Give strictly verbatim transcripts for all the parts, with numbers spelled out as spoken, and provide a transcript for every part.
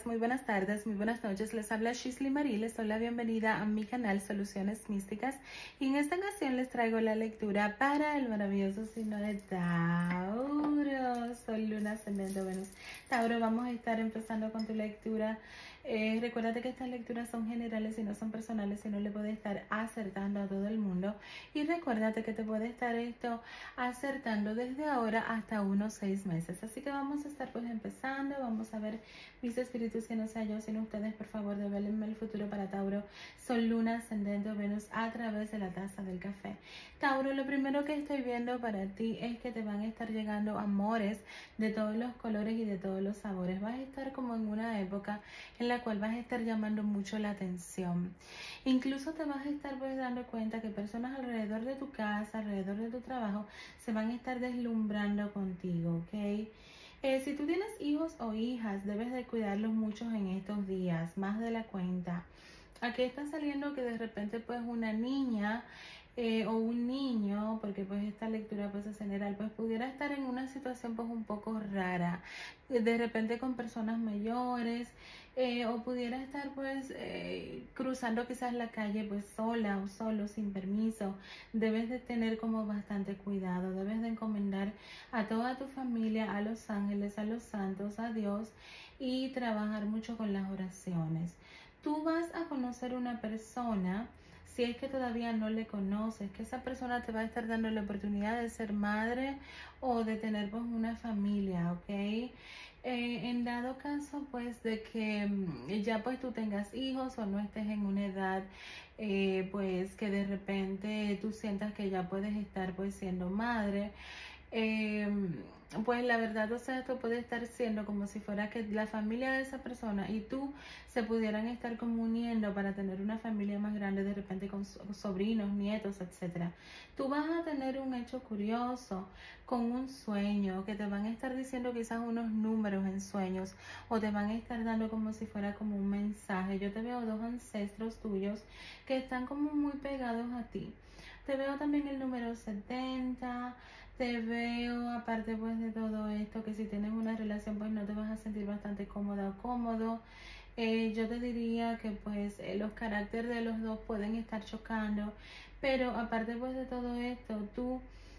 días, muy buenas tardes, muy buenas noches. Les habla Shisley Marie, les doy la bienvenida a mi canal Soluciones Místicas y en esta ocasión les traigo la lectura para el maravilloso signo de Tauro, Sol, Luna, Ascendente, Venus. Tauro, vamos a estar empezando con tu lectura. Eh, recuérdate que estas lecturas son generales y no son personales, y no le puede estar acertando a todo el mundo. Y recuérdate que te puede estar esto acertando desde ahora hasta unos seis meses. Así que vamos a estar pues empezando. Vamos a ver, mis espíritus, que no sea yo sino ustedes, por favor, devélenme el futuro para Tauro, Sol, Luna, Ascendente o Venus a través de la taza del café. Tauro, lo primero que estoy viendo para ti es que te van a estar llegando amores de todos los colores y de todos los sabores. Vas a estar como en una época en la cual vas a estar llamando mucho la atención. Incluso te vas a estar pues dando cuenta que personas alrededor de tu casa, alrededor de tu trabajo, se van a estar deslumbrando contigo, ¿ok? Eh, si tú tienes hijos o hijas, debes de cuidarlos mucho en estos días, más de la cuenta. Aquí está saliendo que de repente pues una niña eh, o un niño, porque pues esta lectura pues es general, pues pudiera estar en una situación pues un poco rara, de repente con personas mayores, eh, o pudiera estar pues eh, cruzando quizás la calle pues sola o solo, sin permiso. Debes de tener como bastante cuidado, debes de encomendar a toda tu familia, a los ángeles, a los santos, a Dios, y trabajar mucho con las oraciones. Tú vas a conocer una persona, si es que todavía no le conoces, que esa persona te va a estar dando la oportunidad de ser madre o de tener pues una familia, ¿ok? Eh, en dado caso pues de que mm, ya pues tú tengas hijos o no estés en una edad eh, pues que de repente tú sientas que ya puedes estar pues siendo madre, Eh, pues la verdad, o sea, esto puede estar siendo como si fuera que la familia de esa persona y tú se pudieran estar como uniendo para tener una familia más grande, de repente con sobrinos, nietos, etcétera. Tú vas a tener un hecho curioso con un sueño, que te van a estar diciendo quizás unos números en sueños, o te van a estar dando como si fuera como un mensaje. Yo te veo dos ancestros tuyos que están como muy pegados a ti. Te veo también el número setenta, te veo, aparte pues de todo esto, que si tienes una relación pues no te vas a sentir bastante cómoda o cómodo. Eh, yo te diría que pues eh, los caracteres de los dos pueden estar chocando, pero aparte pues de todo esto, tú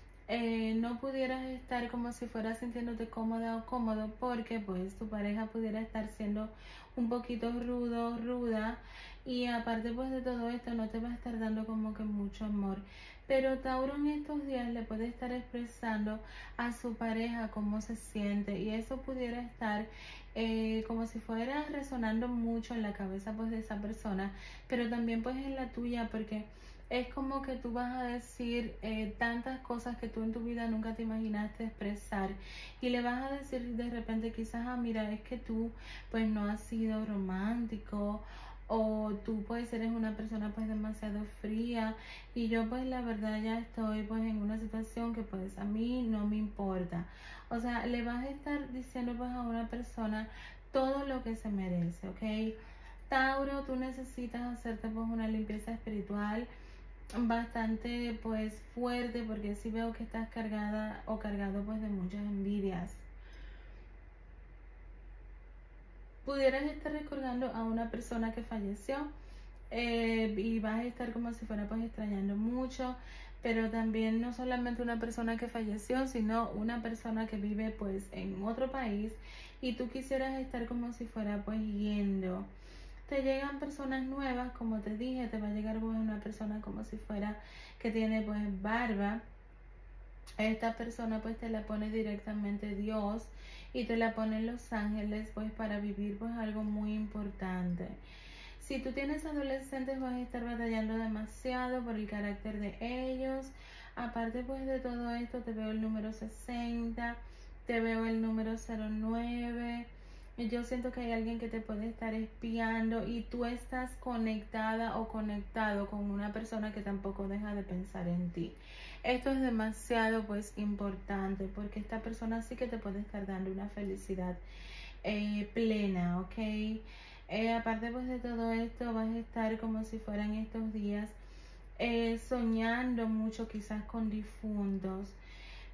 eh, no pudieras estar como si fueras sintiéndote cómoda o cómodo, porque pues tu pareja pudiera estar siendo un poquito rudo, ruda, y aparte pues de todo esto no te va a estar dando como que mucho amor. Pero Tauro en estos días le puede estar expresando a su pareja cómo se siente, y eso pudiera estar eh, como si fuera resonando mucho en la cabeza pues de esa persona, pero también pues en la tuya, porque es como que tú vas a decir eh, tantas cosas que tú en tu vida nunca te imaginaste expresar, y le vas a decir de repente quizás, ah, mira, es que tú pues no has sido romántico, o tú pues eres una persona pues demasiado fría, y yo pues la verdad ya estoy pues en una situación que pues a mí no me importa. O sea, le vas a estar diciendo pues a una persona todo lo que se merece, ¿ok? Tauro, tú necesitas hacerte pues una limpieza espiritual bastante pues fuerte, porque sí veo que estás cargada o cargado pues de muchas envidias. Pudieras estar recordando a una persona que falleció, eh, y vas a estar como si fuera pues extrañando mucho, pero también no solamente una persona que falleció, sino una persona que vive pues en otro país, y tú quisieras estar como si fuera pues yendo. Te llegan personas nuevas, como te dije, te va a llegar pues una persona como si fuera que tiene pues barba. Esta persona pues te la pone directamente Dios, y te la ponen los ángeles pues para vivir pues algo muy importante. Si tú tienes adolescentes vas a estar batallando demasiado por el carácter de ellos. Aparte pues de todo esto, te veo el número sesenta, te veo el número cero nueve. Yo siento que hay alguien que te puede estar espiando, y tú estás conectada o conectado con una persona que tampoco deja de pensar en ti. Esto es demasiado pues importante, porque esta persona sí que te puede estar dando una felicidad eh, plena, ¿ok? Eh, aparte pues de todo esto, vas a estar como si fueran estos días eh, soñando mucho quizás con difuntos.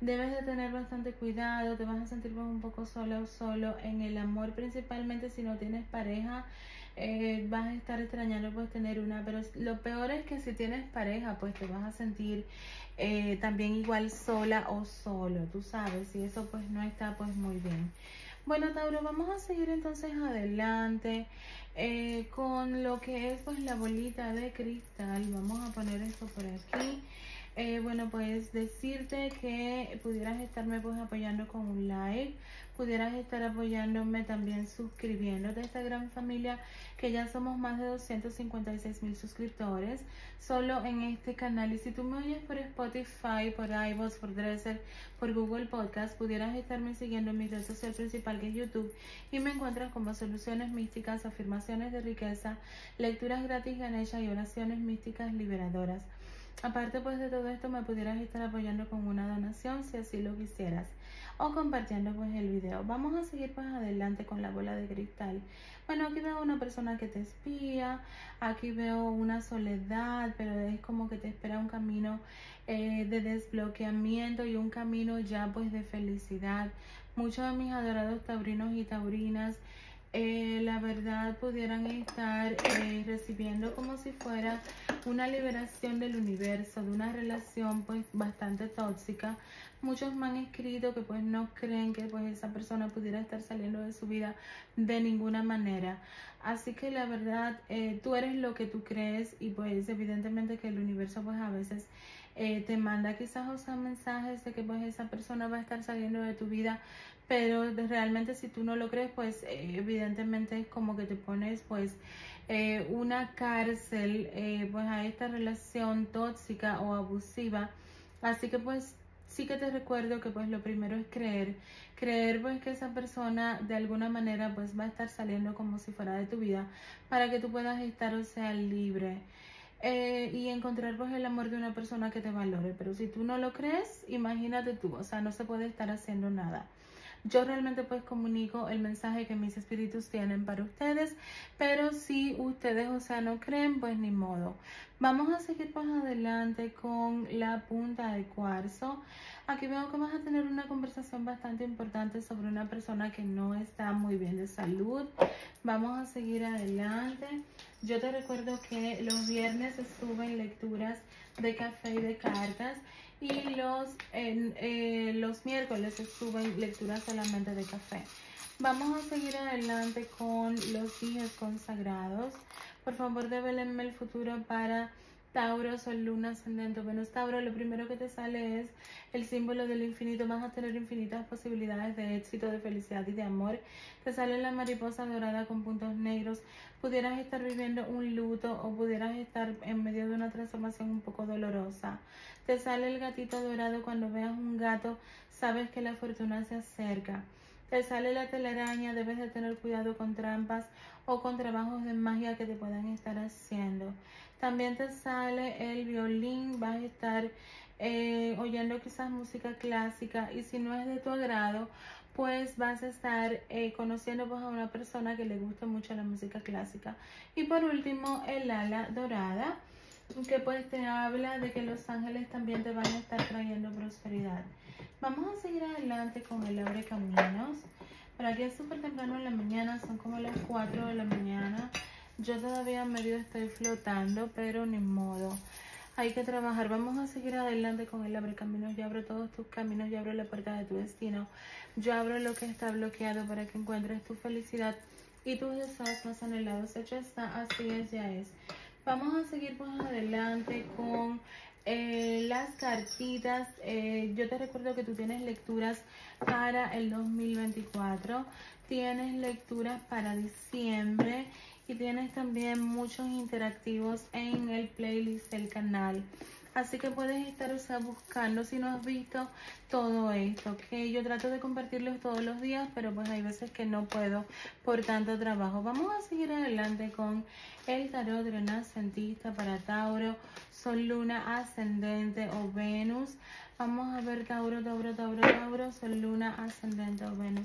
debes de tener bastante cuidado, te vas a sentir pues, un poco sola o solo en el amor, principalmente si no tienes pareja. Eh, vas a estar extrañando pues tener una, pero lo peor es que si tienes pareja pues te vas a sentir eh, también igual sola o solo, tú sabes, y eso pues no está pues muy bien. Bueno, Tauro, vamos a seguir entonces adelante eh, con lo que es pues la bolita de cristal. Vamos a poner esto por aquí. Eh, bueno, pues decirte que pudieras estarme pues apoyando con un like, pudieras estar apoyándome también suscribiéndote a esta gran familia, que ya somos más de doscientos cincuenta y seis mil suscriptores solo en este canal. Y si tú me oyes por Spotify, por iVoox, por Dresser, por Google Podcast, pudieras estarme siguiendo en mi red social principal, que es YouTube, y me encuentras como Soluciones Místicas, Afirmaciones de Riqueza, lecturas gratis Ganesha y oraciones místicas liberadoras. Aparte pues de todo esto, me pudieras estar apoyando con una donación si así lo quisieras, o compartiendo pues el video. Vamos a seguir pues adelante con la bola de cristal. Bueno, aquí veo una persona que te espía, aquí veo una soledad, pero es como que te espera un camino eh, de desbloqueamiento y un camino ya pues de felicidad. Muchos de mis adorados taurinos y taurinas, Eh, la verdad pudieran estar eh, recibiendo como si fuera una liberación del universo, de una relación pues bastante tóxica. Muchos me han escrito que pues no creen que pues esa persona pudiera estar saliendo de su vida de ninguna manera. Así que la verdad, eh, tú eres lo que tú crees, y pues evidentemente que el universo pues a veces eh, te manda quizás o sea, mensajes de que pues esa persona va a estar saliendo de tu vida, pero de, realmente si tú no lo crees pues eh, evidentemente es como que te pones pues eh, una cárcel eh, pues a esta relación tóxica o abusiva. Así que pues sí que te recuerdo que pues lo primero es creer, creer pues que esa persona de alguna manera pues va a estar saliendo como si fuera de tu vida, para que tú puedas estar o sea libre. Eh, y encontrar pues el amor de una persona que te valore. Pero si tú no lo crees, imagínate tú, o sea, no se puede estar haciendo nada. Yo realmente pues comunico el mensaje que mis espíritus tienen para ustedes, pero si ustedes o sea no creen, pues ni modo. Vamos a seguir pues adelante con la punta de cuarzo. Aquí veo que vas a tener una conversación bastante importante sobre una persona que no está muy bien de salud. Vamos a seguir adelante. Yo te recuerdo que los viernes se suben lecturas de café y de cartas, y los, eh, eh, los miércoles se suben lecturas solamente de café. Vamos a seguir adelante con los días consagrados. Por favor, devélenme el futuro para Tauro, Sol, Luna, Ascendente, Venus. Tauro, lo primero que te sale es el símbolo del infinito. Vas a tener infinitas posibilidades de éxito, de felicidad y de amor. Te sale la mariposa dorada con puntos negros. Pudieras estar viviendo un luto o pudieras estar en medio de una transformación un poco dolorosa. Te sale el gatito dorado. Cuando veas un gato, sabes que la fortuna se acerca. Te sale la telaraña. Debes de tener cuidado con trampas o con trabajos de magia que te puedan estar haciendo. También te sale el violín. Vas a estar eh, oyendo quizás música clásica, y si no es de tu agrado, pues vas a estar eh, conociendo pues, a una persona que le guste mucho la música clásica. Y por último, el ala dorada, que pues te habla de que los ángeles también te van a estar trayendo prosperidad. Vamos a seguir adelante con el abre caminos. Por aquí es súper temprano en la mañana, son como las cuatro de la mañana. Yo todavía medio estoy flotando, pero ni modo. Hay que trabajar. Vamos a seguir adelante con el abre caminos. Yo abro todos tus caminos, yo abro la puerta de tu destino. Yo abro lo que está bloqueado para que encuentres tu felicidad y tus deseos más anhelados. Hecho está, así es, ya es. Vamos a seguir pues adelante con eh, las cartitas. Eh, yo te recuerdo que tú tienes lecturas para el dos mil veinticuatro. Tienes lecturas para diciembre. Y tienes también muchos interactivos en el playlist del canal. Así que puedes estar, o sea, buscando si no has visto todo esto, ¿ok? Yo trato de compartirlos todos los días, pero pues hay veces que no puedo por tanto trabajo. Vamos a seguir adelante con el tarot renacentista para Tauro, Sol, Luna, Ascendente o Venus. Vamos a ver Tauro, Tauro, Tauro, Tauro, Sol, Luna, Ascendente o Venus.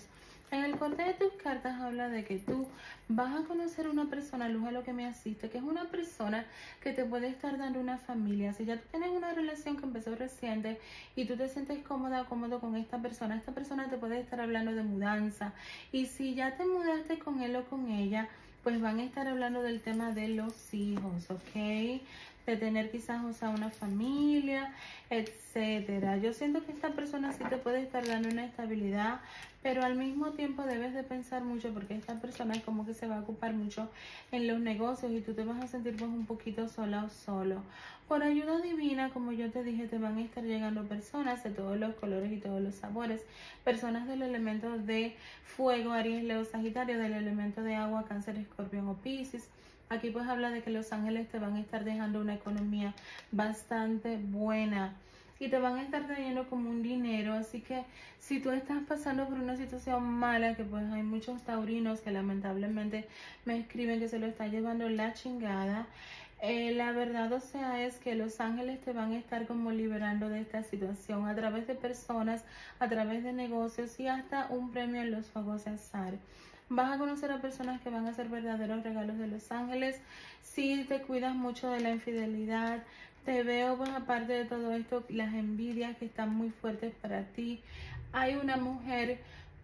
En el corte de tus cartas habla de que tú vas a conocer una persona, luz a lo que me asiste, que es una persona que te puede estar dando una familia. Si ya tú tienes una relación que empezó reciente y tú te sientes cómoda o cómodo con esta persona, esta persona te puede estar hablando de mudanza. Y si ya te mudaste con él o con ella, pues van a estar hablando del tema de los hijos, ¿ok? De tener quizás, o sea, una familia, etcétera. Yo siento que esta persona sí te puede estar dando una estabilidad, pero al mismo tiempo debes de pensar mucho porque esta persona es como que se va a ocupar mucho en los negocios y tú te vas a sentir pues un poquito sola o solo. Por ayuda divina, como yo te dije, te van a estar llegando personas de todos los colores y todos los sabores, personas del elemento de fuego, Aries, Leo, Sagitario, del elemento de agua, Cáncer, Escorpión o Piscis. Aquí pues habla de que los ángeles te van a estar dejando una economía bastante buena y te van a estar trayendo como un dinero. Así que si tú estás pasando por una situación mala, que pues hay muchos taurinos que lamentablemente me escriben que se lo está llevando la chingada, eh, la verdad, o sea, es que los ángeles te van a estar como liberando de esta situación a través de personas, a través de negocios y hasta un premio en los juegos de azar. Vas a conocer a personas que van a ser verdaderos regalos de los ángeles. Si te cuidas mucho de la infidelidad, te veo, pues aparte de todo esto, las envidias que están muy fuertes para ti. Hay una mujer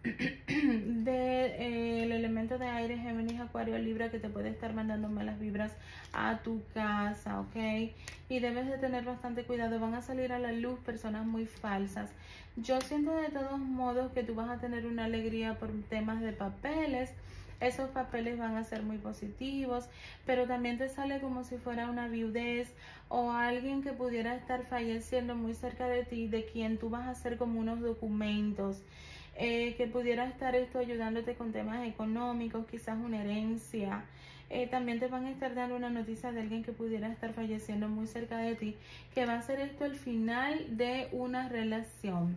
del de, eh, elemento de aire, Géminis, Acuario, Libra, que te puede estar mandando malas vibras a tu casa, ¿ok? Y debes de tener bastante cuidado. Van a salir a la luz personas muy falsas. Yo siento de todos modos que tú vas a tener una alegría por temas de papeles. Esos papeles van a ser muy positivos, pero también te sale como si fuera una viudez o alguien que pudiera estar falleciendo muy cerca de ti, de quien tú vas a hacer como unos documentos. Eh, que pudiera estar esto ayudándote con temas económicos, quizás una herencia. Eh, también te van a estar dando una noticia de alguien que pudiera estar falleciendo muy cerca de ti, que va a ser esto el final de una relación.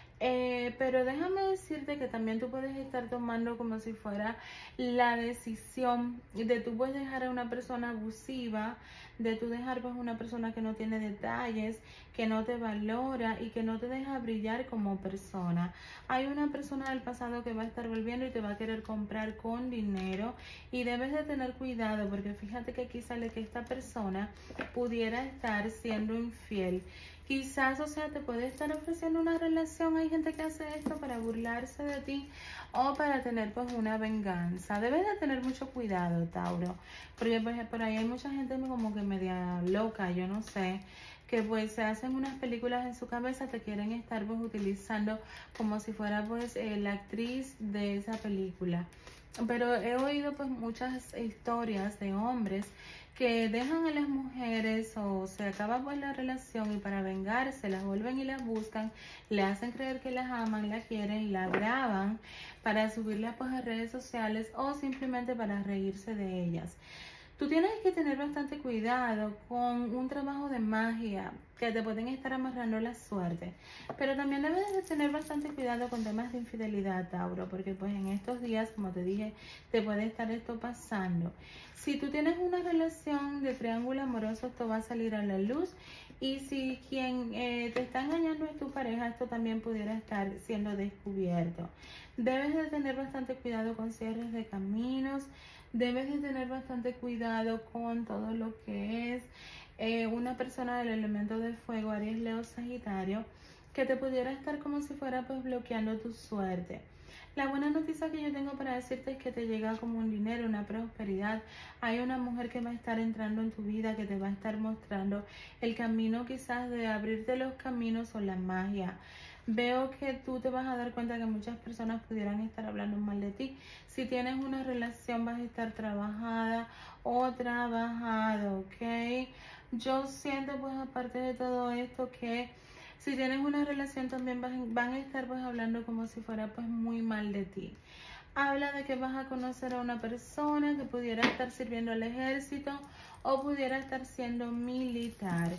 Eh, pero déjame decirte que también tú puedes estar tomando como si fuera la decisión de tú puedes dejar a una persona abusiva, de tú dejar pues una persona que no tiene detalles, que no te valora y que no te deja brillar como persona. Hay una persona del pasado que va a estar volviendo y te va a querer comprar con dinero y debes de tener cuidado porque fíjate que aquí sale que esta persona pudiera estar siendo infiel. Quizás, o sea, te puede estar ofreciendo una relación. Hay gente que hace esto para burlarse de ti o para tener pues una venganza. Debes de tener mucho cuidado, Tauro, porque pues, por ahí hay mucha gente como que media loca, yo no sé, que pues se hacen unas películas en su cabeza, te quieren estar pues utilizando como si fuera pues eh, la actriz de esa película. Pero he oído pues muchas historias de hombres que dejan a las mujeres o se acaba pues la relación y para vengarse las vuelven y las buscan, le hacen creer que las aman, la quieren, la graban para subirla pues a redes sociales o simplemente para reírse de ellas. Tú tienes que tener bastante cuidado con un trabajo de magia que te pueden estar amarrando la suerte. Pero también debes de tener bastante cuidado con temas de infidelidad, Tauro, porque pues en estos días, como te dije, te puede estar esto pasando. Si tú tienes una relación de triángulo amoroso, esto va a salir a la luz. Y si quien eh, te está engañando es tu pareja, esto también pudiera estar siendo descubierto. Debes de tener bastante cuidado con cierres de caminos. Debes de tener bastante cuidado con todo lo que es eh, una persona del elemento de fuego, Aries, Leo, Sagitario, que te pudiera estar como si fuera pues bloqueando tu suerte. La buena noticia que yo tengo para decirte es que te llega como un dinero, una prosperidad. Hay una mujer que va a estar entrando en tu vida, que te va a estar mostrando el camino quizás de abrirte los caminos o la magia. Veo que tú te vas a dar cuenta que muchas personas pudieran estar hablando mal de ti. Si tienes una relación vas a estar trabajada o trabajado, ¿ok? Yo siento pues aparte de todo esto que si tienes una relación también van, van a estar pues hablando como si fuera pues muy mal de ti. Habla de que vas a conocer a una persona que pudiera estar sirviendo al ejército o pudiera estar siendo militar.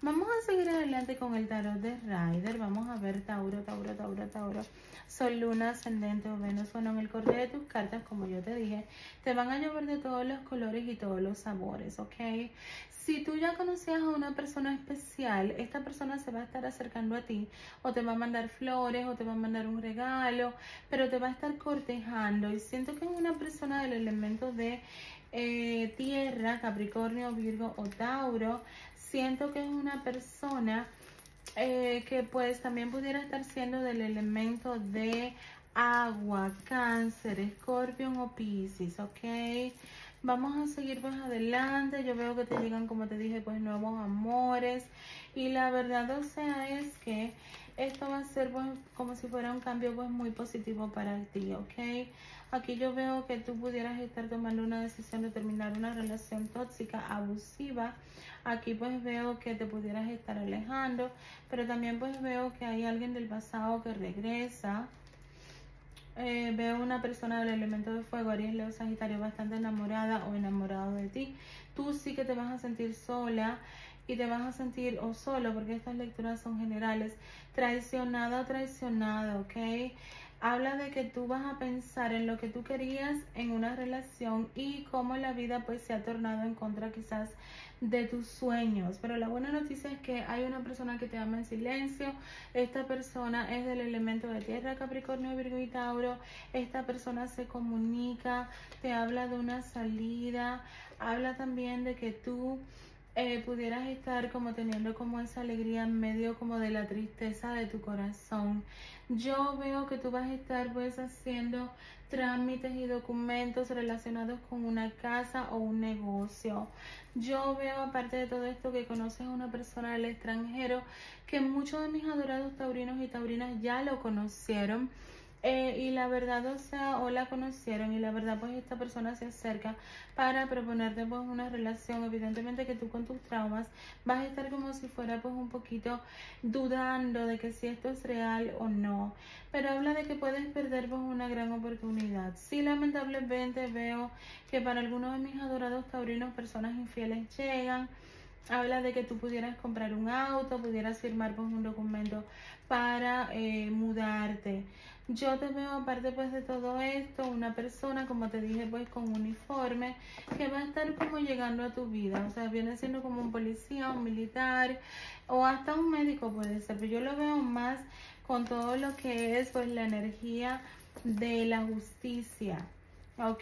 Vamos a seguir adelante con el tarot de Rider. Vamos a ver Tauro, Tauro, Tauro, Tauro. Sol, Luna, Ascendente o Venus. Bueno, en el corte de tus cartas, como yo te dije, te van a llover de todos los colores y todos los sabores, ¿ok? Si tú ya conocías a una persona especial, esta persona se va a estar acercando a ti o te va a mandar flores o te va a mandar un regalo, pero te va a estar cortejando. Y siento que es una persona del elemento de eh, tierra, Capricornio, Virgo o Tauro. Siento que es una persona eh, que pues también pudiera estar siendo del elemento de agua, Cáncer, Escorpión o Piscis, ¿ok? Vamos a seguir pues adelante. Yo veo que te llegan, como te dije, pues nuevos amores. Y la verdad, o sea, es que esto va a ser pues como si fuera un cambio pues muy positivo para ti, ¿ok? Aquí yo veo que tú pudieras estar tomando una decisión de terminar una relación tóxica, abusiva. Aquí pues veo que te pudieras estar alejando, pero también pues veo que hay alguien del pasado que regresa. Eh, veo una persona del elemento de fuego, Aries, Leo, Sagitario, bastante enamorada o enamorado de ti. Tú sí que te vas a sentir sola y te vas a sentir o solo, porque estas lecturas son generales, traicionada o traicionado, ¿ok? Habla de que tú vas a pensar en lo que tú querías en una relación y cómo la vida pues se ha tornado en contra quizás de tus sueños. Pero la buena noticia es que hay una persona que te ama en silencio. Esta persona es del elemento de tierra, Capricornio, Virgo y Tauro. Esta persona se comunica, te habla de una salida, habla también de que tú Eh, pudieras estar como teniendo como esa alegría en medio como de la tristeza de tu corazón. Yo veo que tú vas a estar pues haciendo trámites y documentos relacionados con una casa o un negocio. Yo veo, aparte de todo esto, que conoces a una persona del extranjero que muchos de mis adorados taurinos y taurinas ya lo conocieron. Eh, y la verdad, o sea, o la conocieron y la verdad pues esta persona se acerca para proponerte pues una relación. Evidentemente que tú con tus traumas vas a estar como si fuera pues un poquito dudando de que si esto es real o no, pero habla de que puedes perder pues una gran oportunidad. Sí, lamentablemente veo que para algunos de mis adorados taurinos personas infieles llegan. Habla de que tú pudieras comprar un auto, pudieras firmar pues un documento para eh, mudarte. Yo te veo, aparte pues de todo esto, una persona, como te dije, pues con uniforme, que va a estar como llegando a tu vida. O sea, viene siendo como un policía, un militar o hasta un médico puede ser. Pero yo lo veo más con todo lo que es pues la energía de la justicia, ¿ok?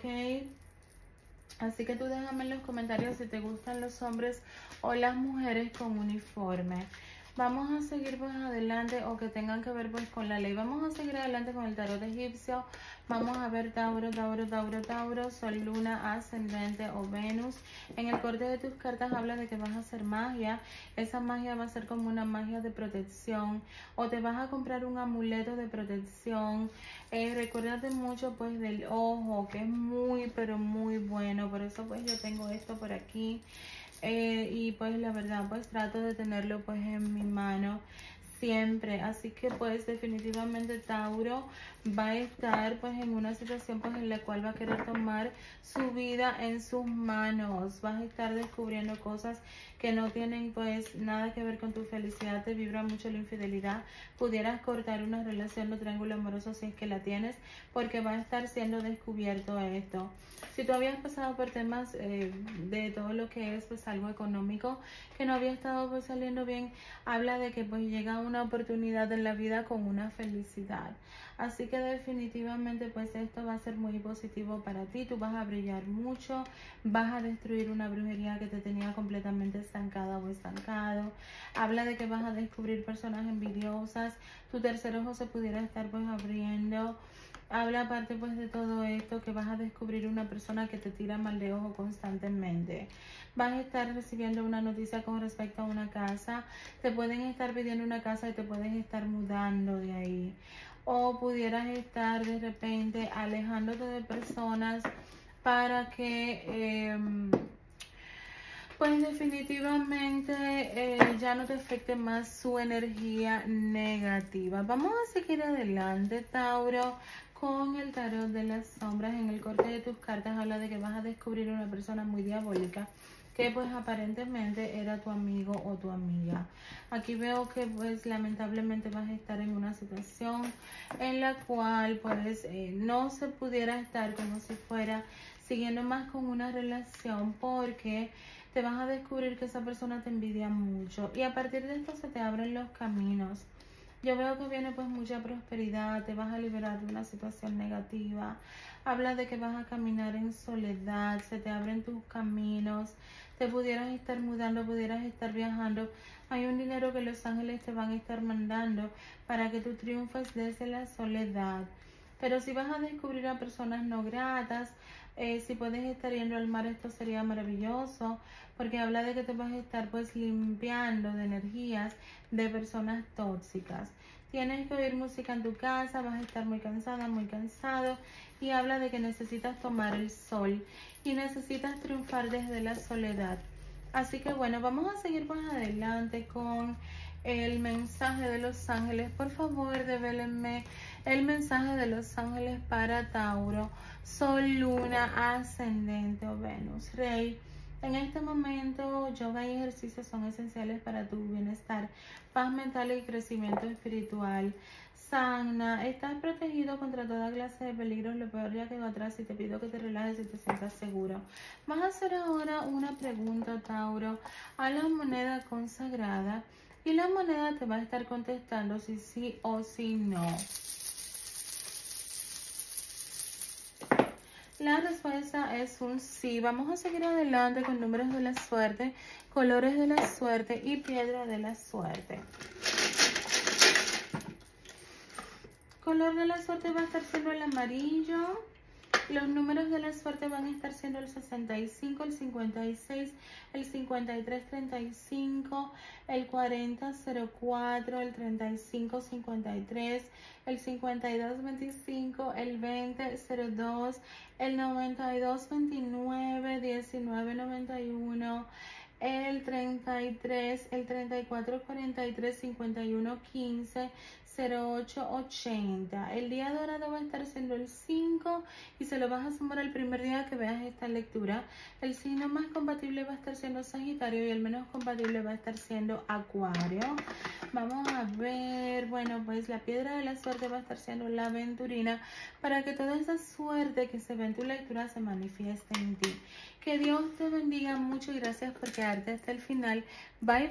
Así que tú déjame en los comentarios si te gustan los hombres o las mujeres con uniforme. Vamos a seguir pues adelante o que tengan que ver pues con la ley. Vamos a seguir adelante con el tarot egipcio. Vamos a ver Tauro, Tauro, Tauro, Tauro, Sol, Luna, Ascendente o Venus. En el corte de tus cartas habla de que vas a hacer magia. Esa magia va a ser como una magia de protección o te vas a comprar un amuleto de protección. Eh, recuérdate mucho pues del ojo, que es muy pero muy bueno. Por eso pues yo tengo esto por aquí. Eh, y pues la verdad pues trato de tenerlo pues en mi mano siempre. Así que pues definitivamente Tauro va a estar pues en una situación pues en la cual va a querer tomar su vida en sus manos. Vas a estar descubriendo cosas que no tienen pues nada que ver con tu felicidad. Te vibra mucho la infidelidad. Pudieras cortar una relación de triángulo amoroso si es que la tienes, porque va a estar siendo descubierto esto. Si tú habías pasado por temas eh, de todo lo que es pues algo económico que no había estado pues saliendo bien, habla de que pues llega una oportunidad en la vida con una felicidad. Así que definitivamente pues esto va a ser muy positivo para ti. Tú vas a brillar mucho, vas a destruir una brujería que te tenía completamente estancada o estancado. Habla de que vas a descubrir personas envidiosas, tu tercer ojo se pudiera estar pues abriendo. Habla aparte pues de todo esto que vas a descubrir una persona que te tira mal de ojo constantemente. Vas a estar recibiendo una noticia con respecto a una casa. Te pueden estar pidiendo una casa y te puedes estar mudando de ahí. O pudieras estar de repente alejándote de personas para que eh, pues definitivamente eh, ya no te afecte más su energía negativa. Vamos a seguir adelante, Tauro, con el tarot de las sombras. En el corte de tus cartas habla de que vas a descubrir una persona muy diabólica. que pues aparentemente era tu amigo o tu amiga. Aquí veo que pues lamentablemente vas a estar en una situación en la cual pues eh, no se pudiera estar como si fuera siguiendo más con una relación, porque te vas a descubrir que esa persona te envidia mucho y a partir de esto se te abren los caminos. Yo veo que viene pues mucha prosperidad, te vas a liberar de una situación negativa. Habla de que vas a caminar en soledad, se te abren tus caminos, te pudieras estar mudando, pudieras estar viajando. Hay un dinero que los ángeles te van a estar mandando para que tú triunfes desde la soledad. Pero si vas a descubrir a personas no gratas, eh, si puedes estar yendo al mar, esto sería maravilloso, porque habla de que te vas a estar pues limpiando de energías de personas tóxicas. Tienes que oír música en tu casa, vas a estar muy cansada, muy cansado, y habla de que necesitas tomar el sol y necesitas triunfar desde la soledad. Así que bueno, vamos a seguir más adelante con el mensaje de los ángeles. Por favor, devélenme el mensaje de los ángeles para Tauro, Sol, Luna, Ascendente o Venus, Rey. En este momento, yoga y ejercicios son esenciales para tu bienestar, paz mental y crecimiento espiritual. Sana, estás protegido contra toda clase de peligros, lo peor ya quedó atrás y te pido que te relajes y te sientas seguro. Vamos a hacer ahora una pregunta, Tauro, a la moneda consagrada y la moneda te va a estar contestando si sí o si no. La respuesta es un sí. Vamos a seguir adelante con números de la suerte, colores de la suerte y piedra de la suerte. Color de la suerte va a estar siendo el amarillo. Los números de la suerte van a estar siendo el sesenta y cinco, el cincuenta y seis, el cincuenta y tres treinta y cinco, el cuarenta cero cuatro, el treinta y cinco cincuenta y tres, el cincuenta y dos veinticinco, el veinte cero dos, el noventa y dos veintinueve, diecinueve noventa y uno, el treinta y tres, el treinta y cuatro cuarenta y tres, cincuenta y uno quince, cero ocho ochenta. El día dorado va a estar siendo el cinco y se lo vas a sumar el primer día que veas esta lectura. El signo más compatible va a estar siendo Sagitario y el menos compatible va a estar siendo Acuario. Vamos a ver, bueno, pues la piedra de la suerte va a estar siendo la aventurina para que toda esa suerte que se ve en tu lectura se manifieste en ti. Que Dios te bendiga mucho y gracias por quedarte hasta el final. Bye,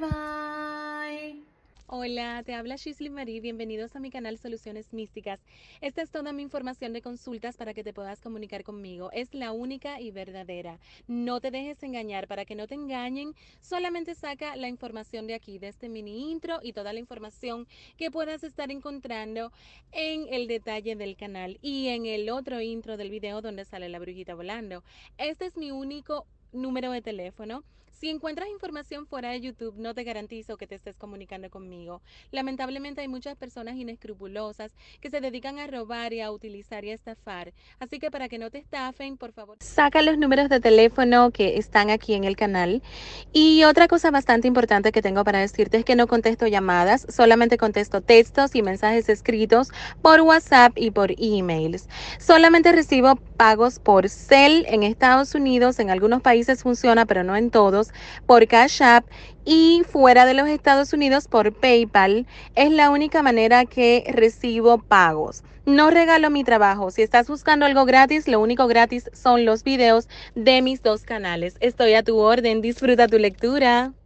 bye. Hola, te habla Shisley Marie, bienvenidos a mi canal Soluciones Místicas. Esta es toda mi información de consultas para que te puedas comunicar conmigo. Es la única y verdadera. No te dejes engañar, para que no te engañen, solamente saca la información de aquí, de este mini intro y toda la información que puedas estar encontrando en el detalle del canal y en el otro intro del video donde sale la brujita volando. Este es mi único número de teléfono. Si encuentras información fuera de YouTube, no te garantizo que te estés comunicando conmigo. Lamentablemente hay muchas personas inescrupulosas que se dedican a robar y a utilizar y a estafar. Así que para que no te estafen, por favor, saca los números de teléfono que están aquí en el canal. Y otra cosa bastante importante que tengo para decirte es que no contesto llamadas, solamente contesto textos y mensajes escritos por WhatsApp y por emails. Solamente recibo pagos por Zelle en Estados Unidos, en algunos países funciona, pero no en todos, por Cash App, y fuera de los Estados Unidos por PayPal. Es la única manera que recibo pagos. No regalo mi trabajo. Si estás buscando algo gratis, lo único gratis son los videos de mis dos canales. Estoy a tu orden. Disfruta tu lectura.